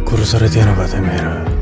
殺されてえのかてめえら。